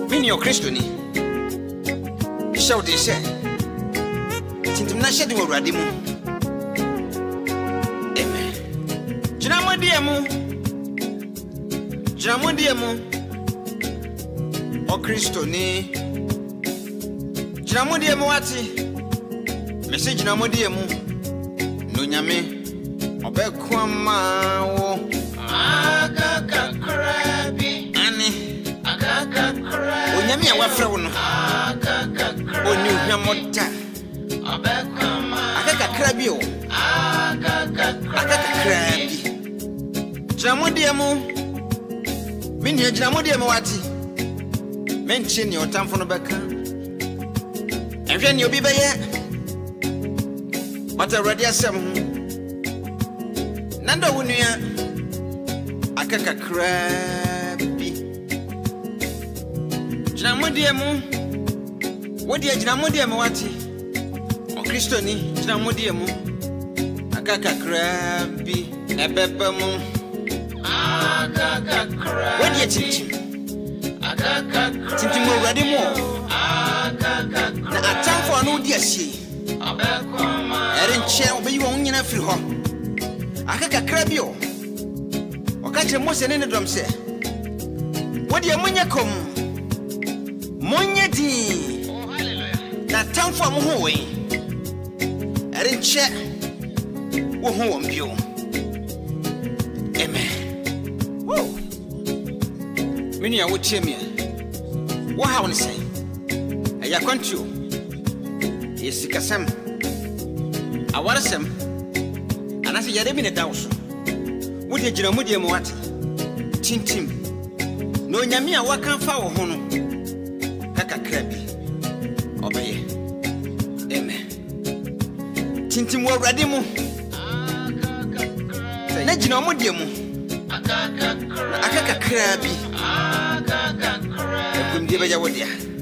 Mini o Christoni. Shout this say. Tintum na shedi wo Awurade mu. Amen. Jinamo diemu. O Christoni. Jinamo diemu wati. Message jinamo diemu. No nyame. Obekwama wo. Akakakrabi. Ani. Akakakrabi. Onyame awafra wo no. Oni hwamota. Akakakrabi o. Akakakrabi. Jinamodiemu. Mini jinamodiemu wati. Menchi ni otamfo no beka. Ehwe ni obi beye. Mata Awurade asem ho. Nando wunua. Akakakrabi. Jinamodiemu. Wodi jinamodiemu wati. O Christoni jinamodiemu. Akakakrabi. Ebebemu. Akakakrabi. Wodi chichim. Akakakrabi. Chichim Awurade mu. Akakakrabi. Na atamfo anu di asie. Abekoma. Erenche obeyi won nyina firi ho. Akakakrabi o. Okache Mose ne dom se. Wodi amunye kom. Monye di. Oh hallelujah. Na atamfo am ho we. Erenche wo ho won bio. Amen. Woo. Mini awo tiemia. Wo ha won say. Aya kwantio. Yesikasam. Awarsam. Anase yade bi ne dawso. Wodi gina mudie mo wate. Tintim. No nyame a waka fa wo ho no. Kakakrabi. Obeye. Amen. Tintim wo Awurade mu. Na gina mudie mu. Akakakrabi. Akumdie beja wodia.